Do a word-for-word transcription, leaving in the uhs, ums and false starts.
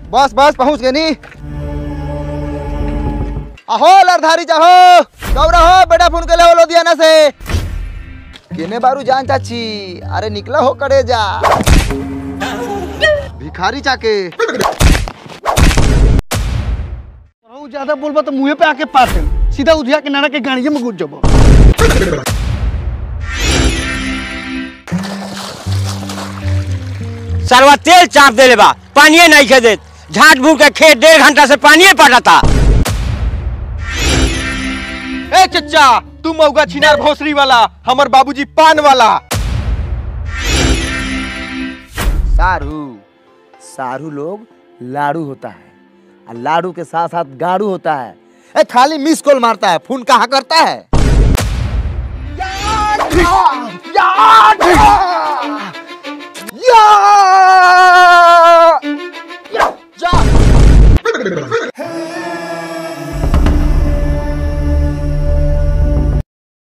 बस बस पहुंच गए नी। अहो लरधारी चाहो गौरा हो बेटा फोन के ले लुधियाना से केने बारू जान चाची। अरे निकला हो करे जा भिखारी चाके। ज्यादा बोलबा तो मुंह पे आके पास सीधा उधिया किनारा के गाड़िए में घुस जाबो। सरवा तेल चाप दे बा पानी नहीं खे देत झाट भूर के खेत डेढ़ घंटा से पानी पटाता। ए चच्चा तू मौगा छिनार भोसरी वाला हमर बाबूजी पान वाला। सारू सारू लोग लाड़ू होता है और लाड़ू के साथ साथ गाड़ू होता है। ए खाली मिस कॉल मारता है फोन कहाँ करता है। याद याद याद